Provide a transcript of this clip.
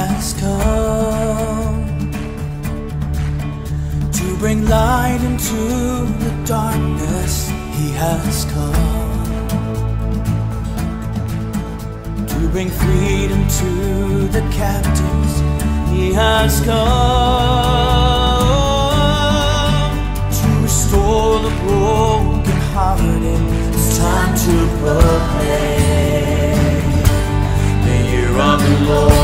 has come to bring light into the darkness. He has come to bring freedom to the captives. He has come to restore the broken-hearted. It's time to proclaim the year of the Lord.